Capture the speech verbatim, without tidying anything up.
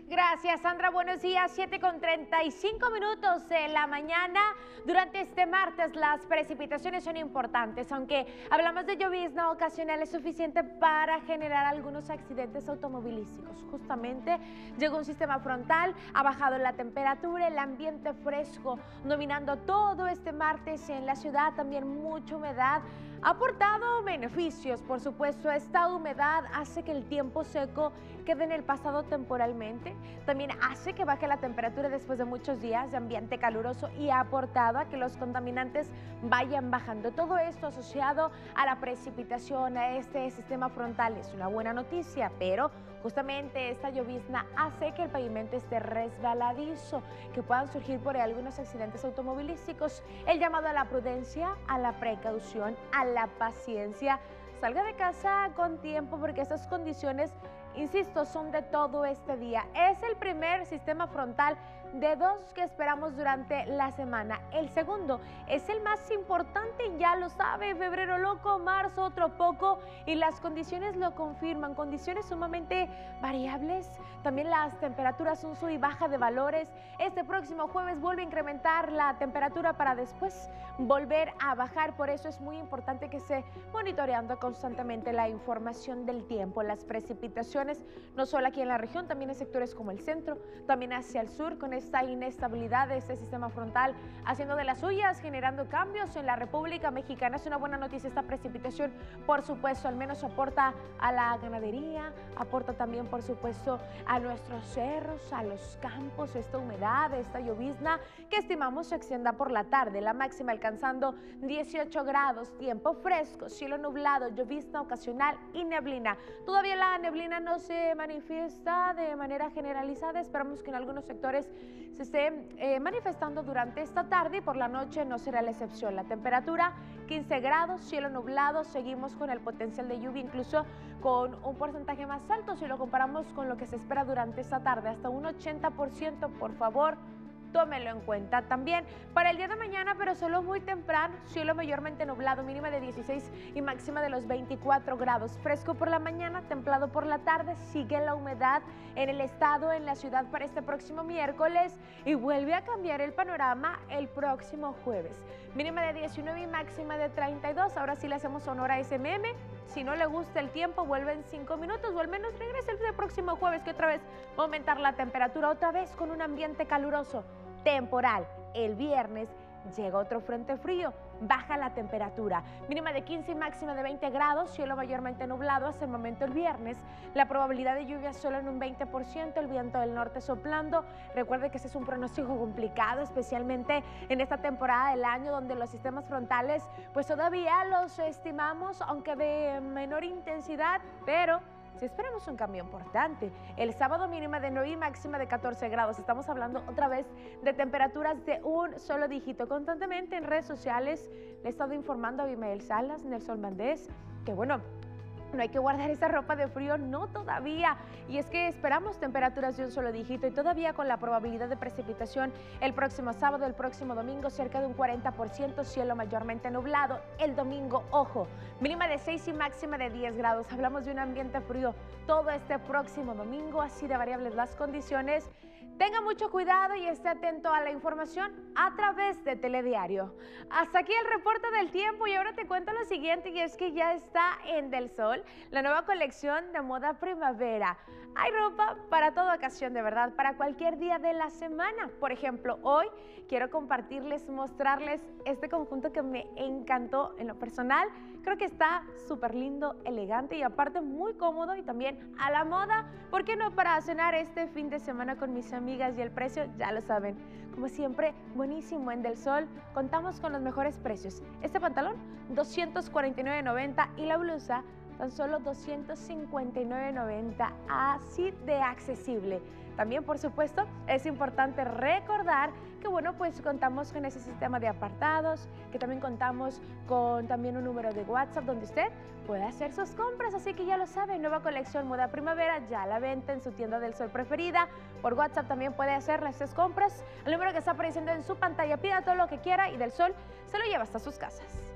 Gracias, Sandra. Buenos días. siete con treinta y cinco minutos de la mañana. Durante este martes las precipitaciones son importantes, aunque hablamos de llovizna ocasional, es suficiente para generar algunos accidentes automovilísticos. Justamente llegó un sistema frontal, ha bajado la temperatura, el ambiente fresco dominando todo este martes en la ciudad, también mucha humedad. Ha aportado beneficios, por supuesto. Esta humedad hace que el tiempo seco quede en el pasado temporalmente. También hace que baje la temperatura después de muchos días de ambiente caluroso y ha aportado a que los contaminantes vayan bajando. Todo esto asociado a la precipitación, a este sistema frontal, es una buena noticia, pero justamente esta llovizna hace que el pavimento esté resbaladizo, que puedan surgir por ahí algunos accidentes automovilísticos. El llamado a la prudencia, a la precaución, a la paciencia. Salga de casa con tiempo porque estas condiciones, insisto, son de todo este día. Es el primer sistema frontal de dos que esperamos durante la semana. El segundo es el más importante, ya lo sabe, febrero loco, marzo otro poco, y las condiciones lo confirman, condiciones sumamente variables. También las temperaturas son sub y baja de valores. Este próximo jueves vuelve a incrementar la temperatura para después volver a bajar, por eso es muy importante que esté monitoreando constantemente la información del tiempo, las precipitaciones, no solo aquí en la región, también en sectores como el centro, también hacia el sur, con esta inestabilidad de este sistema frontal haciendo de las suyas, generando cambios en la República Mexicana. Es una buena noticia esta precipitación, por supuesto, al menos aporta a la ganadería, aporta también, por supuesto, a nuestros cerros, a los campos, esta humedad, esta llovizna que estimamos se extienda por la tarde, la máxima alcanzando dieciocho grados, tiempo fresco, cielo nublado, llovizna ocasional y neblina. Todavía la neblina no se manifiesta de manera generalizada, esperamos que en algunos sectores se esté eh, manifestando durante esta tarde y por la noche no será la excepción. La temperatura quince grados, cielo nublado, seguimos con el potencial de lluvia, incluso con un porcentaje más alto si lo comparamos con lo que se espera durante esta tarde, hasta un ochenta por ciento, por favor. Tómelo en cuenta. También para el día de mañana, pero solo muy temprano, cielo mayormente nublado, mínima de dieciséis y máxima de los veinticuatro grados. Fresco por la mañana, templado por la tarde. Sigue la humedad en el estado, en la ciudad para este próximo miércoles y vuelve a cambiar el panorama el próximo jueves. Mínima de diecinueve y máxima de treinta y dos. Ahora sí le hacemos honor a ese meme. Si no le gusta el tiempo, vuelve en cinco minutos o al menos regrese el próximo jueves, que otra vez va a aumentar la temperatura, otra vez con un ambiente caluroso temporal. El viernes llega otro frente frío, baja la temperatura, mínima de quince y máxima de veinte grados, cielo mayormente nublado hasta el momento el viernes, la probabilidad de lluvia solo en un veinte por ciento, el viento del norte soplando. Recuerde que este es un pronóstico complicado, especialmente en esta temporada del año donde los sistemas frontales pues todavía los estimamos, aunque de menor intensidad, pero si esperamos un cambio importante. El sábado mínima de nueve y máxima de catorce grados. Estamos hablando otra vez de temperaturas de un solo dígito. Constantemente en redes sociales le he estado informando a Abimael Salas, Nelson Valdés, que bueno, no hay que guardar esa ropa de frío, no todavía. Y es que esperamos temperaturas de un solo dígito y todavía con la probabilidad de precipitación el próximo sábado, el próximo domingo, cerca de un cuarenta por ciento, cielo mayormente nublado. El domingo, ojo, mínima de seis y máxima de diez grados. Hablamos de un ambiente frío todo este próximo domingo, así de variables las condiciones. Tenga mucho cuidado y esté atento a la información a través de Telediario. Hasta aquí el reporte del tiempo y ahora te cuento lo siguiente, y es que ya está en Del Sol la nueva colección de moda primavera. Hay ropa para toda ocasión, de verdad, para cualquier día de la semana. Por ejemplo, hoy quiero compartirles, mostrarles este conjunto que me encantó en lo personal. Creo que está súper lindo, elegante y aparte muy cómodo y también a la moda. ¿Por qué no para cenar este fin de semana con mis amigas? Y el precio, ya lo saben, como siempre, buenísimo en Del Sol. Contamos con los mejores precios. Este pantalón, doscientos cuarenta y nueve noventa y la blusa, tan solo doscientos cincuenta y nueve noventa, así de accesible. También, por supuesto, es importante recordar que, bueno, pues contamos con ese sistema de apartados, que también contamos con también un número de WhatsApp donde usted puede hacer sus compras, así que ya lo sabe, nueva colección moda primavera, ya a la venta en su tienda Del Sol preferida. Por WhatsApp también puede hacer las compras, el número que está apareciendo en su pantalla, pida todo lo que quiera y Del Sol se lo lleva hasta sus casas.